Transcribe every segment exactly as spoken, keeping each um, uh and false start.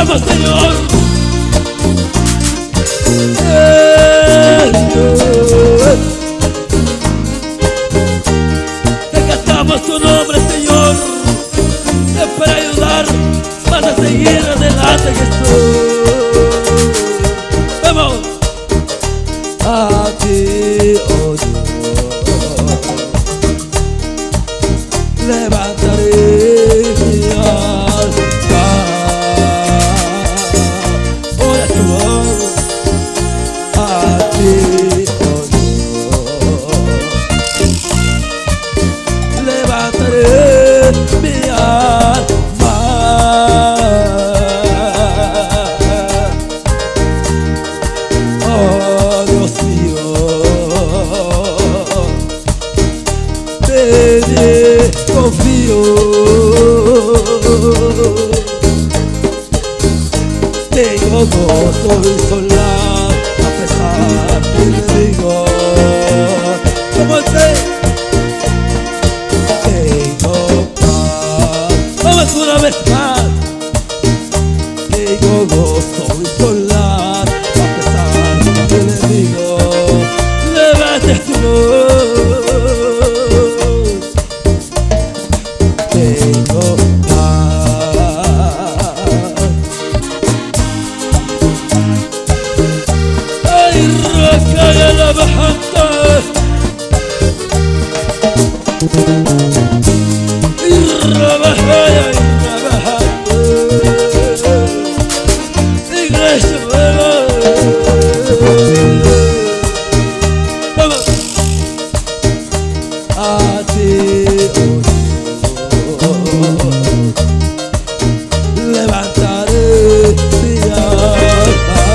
cantamos, Señor. Eh, eh. Te cantamos tu nombre, Señor. Es para ayudar, vas a seguir adelante, Jesús. Vamos. A ti, oh Dios, levantaré mi alma. Ora tu voz. A ti, oh Dios, levantaré mi alma. Oh Dios mío, te confío. Tengo gozo y soledad a pesar del enemigo. Como sé, tengo paz. Vamos una vez más. Tengo gozo y soledad a pesar del enemigo. Levante tu voz. Tengo paz. Ay, roca de la bajanta. Y trabaja y trabaja. Iglesia, vamos. A ti, oh Dios, levantaré mi alma.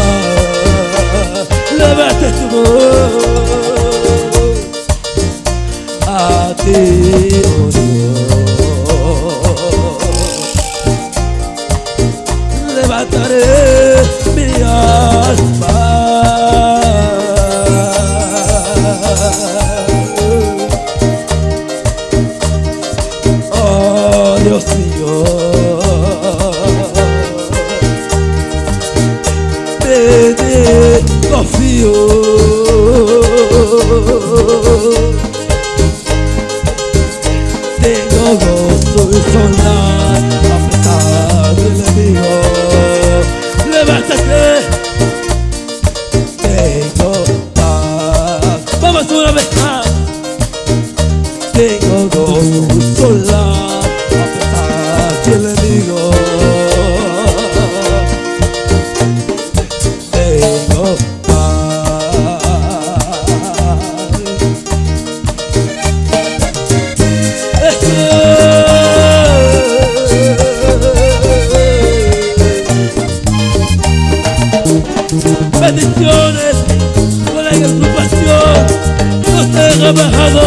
Levante tu voz. A ti, oh Dios, levantaré mi alma. Oh Dios mío, te confío. Tengo gozo y soledad a pesar del enemigo. Levántate. Tengo paz. Vamos una vez más. Tengo gozo y soledad a pesar del enemigo. Tengo paz. Bendiciones por la agrupación. Dios te ha bajado.